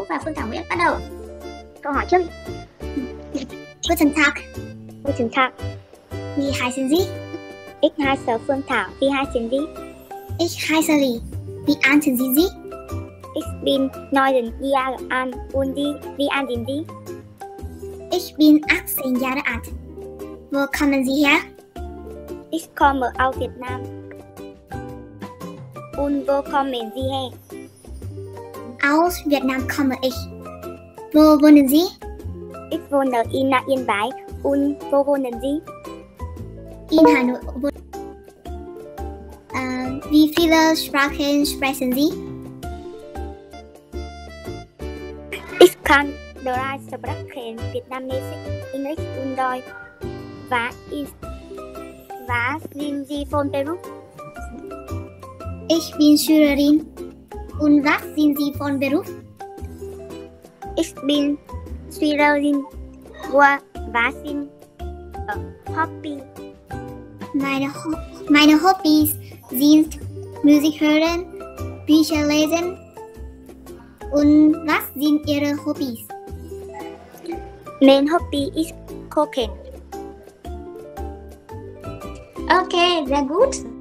và Phương Thảo Nguyễn bắt đầu. Câu hỏi trước. Guten Tag. Guten Tag. Wie heißen Sie? Ich heiße Phương Thảo. Wie heißen Sie? Ich heiße Lee. Wie alt sind Sie? Ich bin 9 Jahre alt und wie alt sind Sie? Ich bin 18 Jahre alt. Wo kommen Sie her? Ich komme aus Vietnam. Und wo kommen Sie her? Aus Vietnam komme ich. Wo wohnen Sie? Ich wohne in Yên-Bái. Und wo wohnen Sie? In Hanoi. Wie viele Sprachen sprechen Sie? Ich kann 3 Sprachen, Vietnamesisch, Englisch und Deutsch. Was sind Sie von Beruf? Ich bin Schülerin. Und was sind Sie von Beruf? Ich bin Schülerin. Was sind Hobby? Meine Hobbys sind Musik hören, Bücher lesen. Und was sind Ihre Hobbys? Mein Hobby ist Kochen. Okay, sehr gut.